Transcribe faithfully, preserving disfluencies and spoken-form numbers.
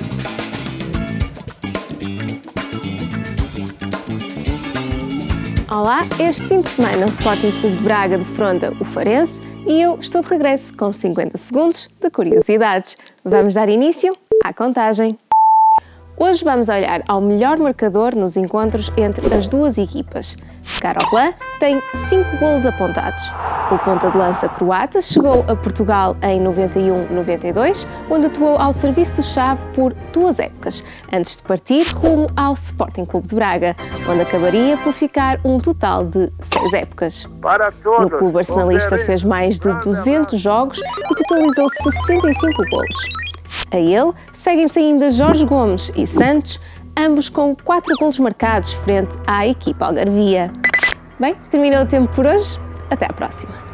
Olá, este fim de semana o Sporting Clube de Braga defronta o Farense e eu estou de regresso com cinquenta segundos de curiosidades. Vamos dar início à contagem. Hoje vamos olhar ao melhor marcador nos encontros entre as duas equipas. Karolan tem cinco golos apontados. O ponta de lança croata chegou a Portugal em noventa e um noventa e dois, onde atuou ao serviço do Chave por duas épocas, antes de partir rumo ao Sporting Clube de Braga, onde acabaria por ficar um total de seis épocas. No clube arsenalista fez mais de duzentos jogos e totalizou sessenta e cinco golos. A ele seguem-se ainda Jorge Gomes e Santos, ambos com quatro golos marcados frente à equipa algarvia. Bem, terminou o tempo por hoje. Até à próxima!